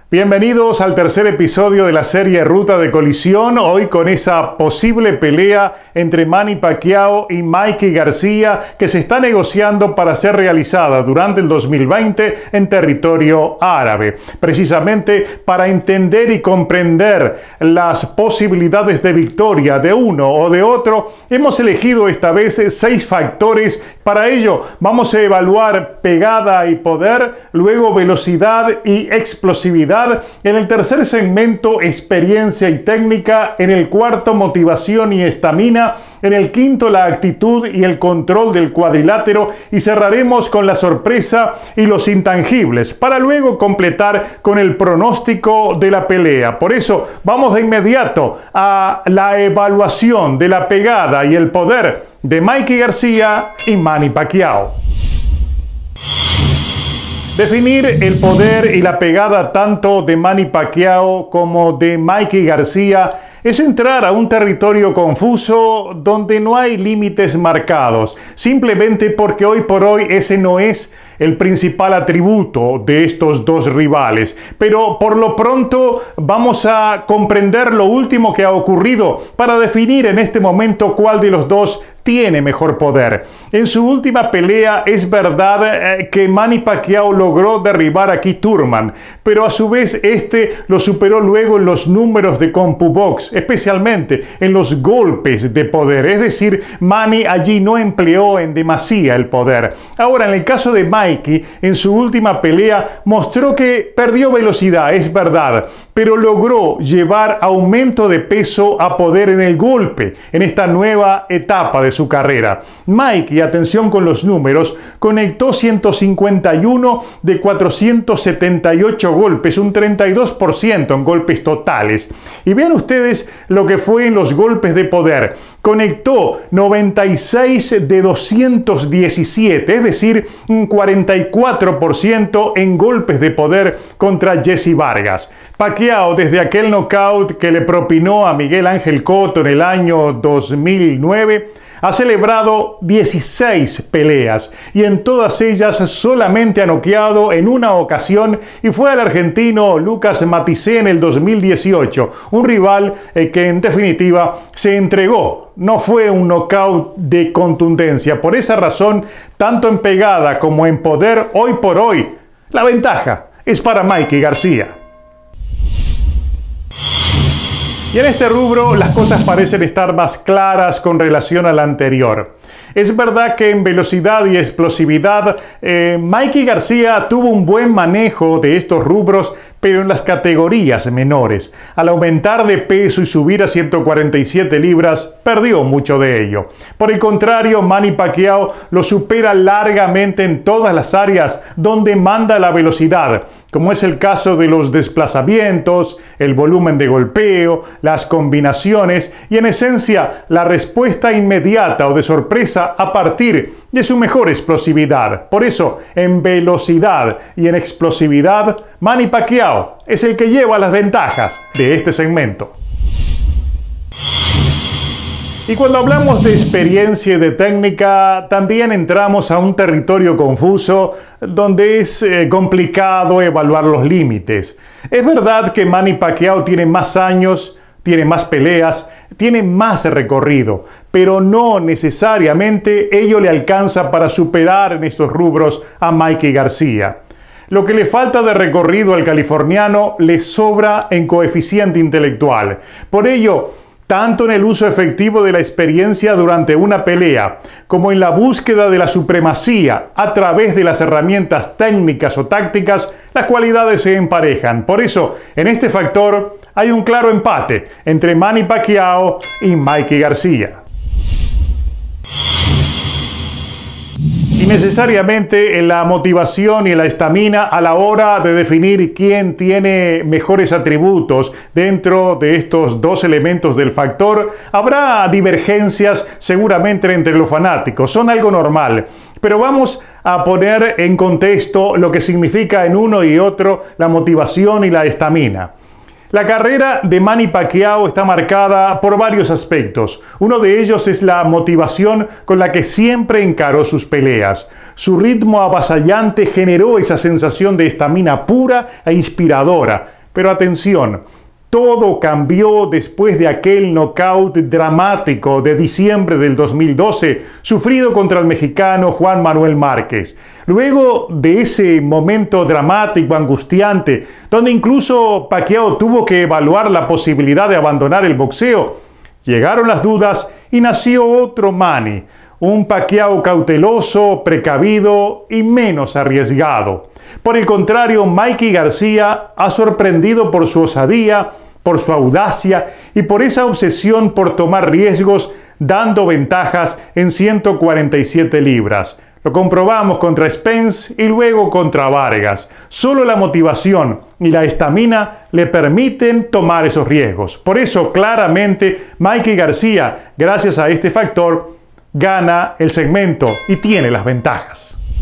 Bienvenidos al tercer episodio de la serie Ruta de Colisión, hoy con esa posible pelea entre Manny Pacquiao y Mikey García que se está negociando para ser realizada durante el 2020 en territorio árabe. Precisamente para entender y comprender las posibilidades de victoria de uno o de otro, hemos elegido esta vez 6 factores. Para ello vamos a evaluar pegada y poder, luego velocidad y explosividad. En el tercer segmento, experiencia y técnica. En el cuarto, motivación y estamina. En el quinto, la actitud y el control del cuadrilátero. Y cerraremos con la sorpresa y los intangibles, para luego completar con el pronóstico de la pelea. Por eso, vamos de inmediato a la evaluación de la pegada y el poder de Mikey García y Manny Pacquiao. Definir el poder y la pegada tanto de Manny Pacquiao como de Mikey García es entrar a un territorio confuso donde no hay límites marcados, simplemente porque hoy por hoy ese no es el principal atributo de estos dos rivales. Pero por lo pronto vamos a comprender lo último que ha ocurrido para definir en este momento cuál de los dos tiene mejor poder. En su última pelea es verdad que Manny Pacquiao logró derribar a Keith Thurman, pero a su vez este lo superó luego en los números de CompuBox, especialmente en los golpes de poder. Es decir, Manny allí no empleó en demasía el poder. Ahora, en el caso de Mikey, en su última pelea mostró que perdió velocidad, es verdad, pero logró llevar aumento de peso a poder en el golpe, en esta nueva etapa de su carrera. Mikey, atención con los números, conectó 151 de 478 golpes, un 32% en golpes totales. Y vean ustedes lo que fue en los golpes de poder. Conectó 96 de 217, es decir, un 44% en golpes de poder contra Jessie Vargas. Pacquiao, desde aquel knockout que le propinó a Miguel Ángel Cotto en el año 2009, ha celebrado 16 peleas y en todas ellas solamente ha noqueado en una ocasión, y fue al argentino Lucas Maticé en el 2018, un rival que en definitiva se entregó. No fue un knockout de contundencia. Por esa razón, tanto en pegada como en poder, hoy por hoy, la ventaja es para Mikey García. Y en este rubro las cosas parecen estar más claras con relación a la anterior. Es verdad que en velocidad y explosividad Mikey García tuvo un buen manejo de estos rubros, pero en las categorías menores. Al aumentar de peso y subir a 147 libras, perdió mucho de ello. Por el contrario, Manny Pacquiao lo supera largamente en todas las áreas donde manda la velocidad, como es el caso de los desplazamientos, el volumen de golpeo, las combinaciones y en esencia la respuesta inmediata o de sorpresa a partir de su mejor explosividad. Por eso, en velocidad y en explosividad, Manny Pacquiao es el que lleva las ventajas de este segmento. Y cuando hablamos de experiencia y de técnica, también entramos a un territorio confuso donde es complicado evaluar los límites. Es verdad que Manny Pacquiao tiene más años, tiene más peleas, tiene más recorrido, pero no necesariamente ello le alcanza para superar en estos rubros a Mikey García. Lo que le falta de recorrido al californiano le sobra en coeficiente intelectual. Por ello, tanto en el uso efectivo de la experiencia durante una pelea, como en la búsqueda de la supremacía a través de las herramientas técnicas o tácticas, las cualidades se emparejan. Por eso, en este factor hay un claro empate entre Manny Pacquiao y Mikey García. Y necesariamente en la motivación y en la estamina a la hora de definir quién tiene mejores atributos dentro de estos dos elementos del factor, habrá divergencias seguramente entre los fanáticos, son algo normal. Pero vamos a poner en contexto lo que significa en uno y otro la motivación y la estamina. La carrera de Manny Pacquiao está marcada por varios aspectos. Uno de ellos es la motivación con la que siempre encaró sus peleas. Su ritmo avasallante generó esa sensación de estamina pura e inspiradora. Pero atención, todo cambió después de aquel knockout dramático de diciembre del 2012, sufrido contra el mexicano Juan Manuel Márquez. Luego de ese momento dramático, angustiante, donde incluso Pacquiao tuvo que evaluar la posibilidad de abandonar el boxeo, llegaron las dudas y nació otro Manny, un Pacquiao cauteloso, precavido y menos arriesgado. Por el contrario, Mikey García ha sorprendido por su osadía, por su audacia y por esa obsesión por tomar riesgos, dando ventajas en 147 libras. Lo comprobamos contra Spence y luego contra Vargas. Solo la motivación y la estamina le permiten tomar esos riesgos. Por eso, claramente, Mikey García, gracias a este factor, gana el segmento y tiene las ventajas.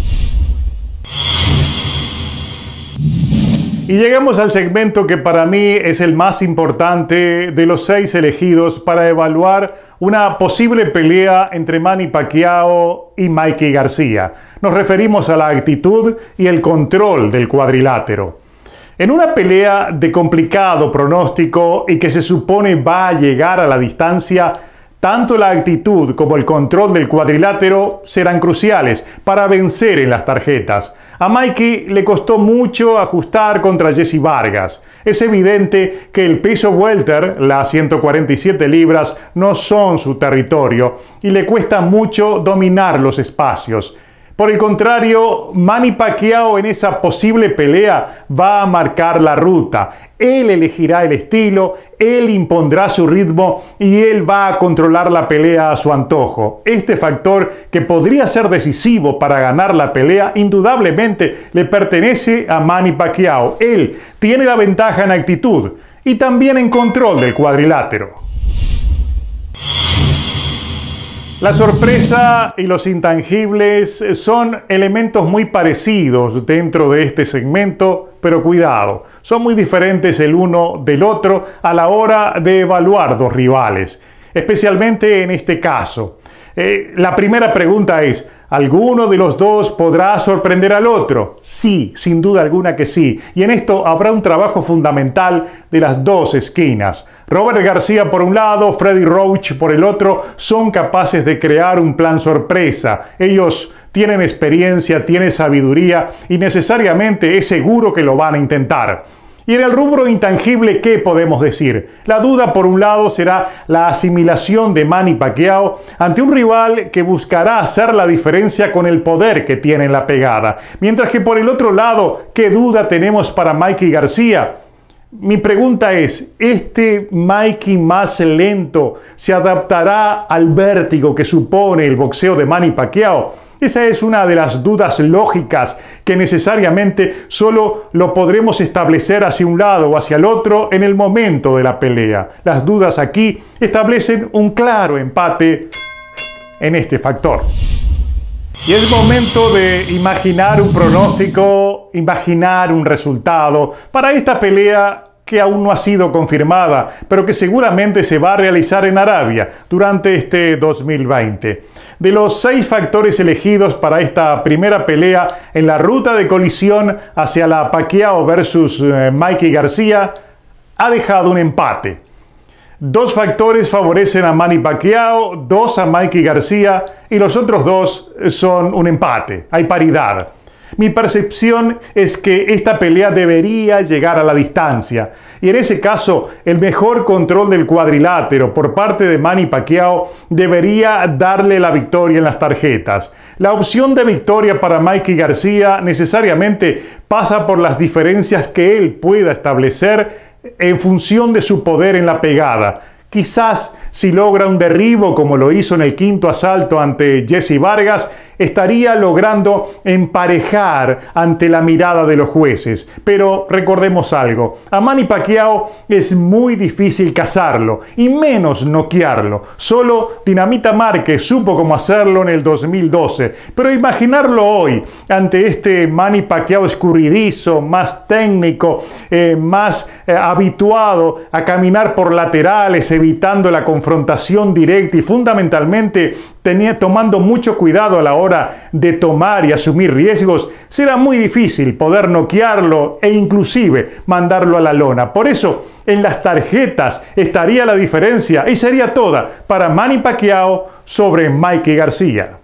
Y llegamos al segmento que para mí es el más importante de los 6 elegidos para evaluar una posible pelea entre Manny Pacquiao y Mikey García. Nos referimos a la actitud y el control del cuadrilátero. En una pelea de complicado pronóstico y que se supone va a llegar a la distancia, tanto la actitud como el control del cuadrilátero serán cruciales para vencer en las tarjetas. A Mikey le costó mucho ajustar contra Jesse Vargas. Es evidente que el peso welter, las 147 libras, no son su territorio y le cuesta mucho dominar los espacios. Por el contrario, Manny Pacquiao en esa posible pelea va a marcar la ruta. Él elegirá el estilo, él impondrá su ritmo y él va a controlar la pelea a su antojo. Este factor, que podría ser decisivo para ganar la pelea, indudablemente le pertenece a Manny Pacquiao. Él tiene la ventaja en actitud y también en control del cuadrilátero. La sorpresa y los intangibles son elementos muy parecidos dentro de este segmento, pero cuidado, son muy diferentes el uno del otro a la hora de evaluar dos rivales, especialmente en este caso. La primera pregunta es, ¿alguno de los dos podrá sorprender al otro? Sí, sin duda alguna que sí. Y en esto habrá un trabajo fundamental de las dos esquinas. Robert García por un lado, Freddie Roach por el otro, son capaces de crear un plan sorpresa. Ellos tienen experiencia, tienen sabiduría y necesariamente es seguro que lo van a intentar. Y en el rubro intangible, ¿qué podemos decir? La duda, por un lado, será la asimilación de Manny Pacquiao ante un rival que buscará hacer la diferencia con el poder que tiene en la pegada. Mientras que por el otro lado, ¿qué duda tenemos para Mikey García? Mi pregunta es, ¿este Mikey más lento se adaptará al vértigo que supone el boxeo de Manny Pacquiao? Esa es una de las dudas lógicas que necesariamente solo lo podremos establecer hacia un lado o hacia el otro en el momento de la pelea. Las dudas aquí establecen un claro empate en este factor. Y es momento de imaginar un pronóstico, imaginar un resultado para esta pelea que aún no ha sido confirmada, pero que seguramente se va a realizar en Arabia durante este 2020. De los 6 factores elegidos para esta primera pelea en la ruta de colisión hacia la Pacquiao versus Mikey García, ha dejado un empate. 2 factores favorecen a Manny Pacquiao, 2 a Mikey García y los otros 2 son un empate, hay paridad. Mi percepción es que esta pelea debería llegar a la distancia y en ese caso el mejor control del cuadrilátero por parte de Manny Pacquiao debería darle la victoria en las tarjetas. La opción de victoria para Mikey García necesariamente pasa por las diferencias que él pueda establecer en función de su poder en la pegada. Quizás si logra un derribo como lo hizo en el 5º asalto ante Jesse Vargas, estaría logrando emparejar ante la mirada de los jueces. Pero recordemos algo, a Manny Pacquiao es muy difícil cazarlo y menos noquearlo. Solo Dinamita Márquez supo cómo hacerlo en el 2012. Pero imaginarlo hoy ante este Manny Pacquiao escurridizo, más técnico, más habituado a caminar por laterales, evitando la confrontación directa y fundamentalmente tomando mucho cuidado a la hora hora de tomar y asumir riesgos, será muy difícil poder noquearlo e inclusive mandarlo a la lona. Por eso, en las tarjetas estaría la diferencia y sería toda para Manny Pacquiao sobre Mikey García.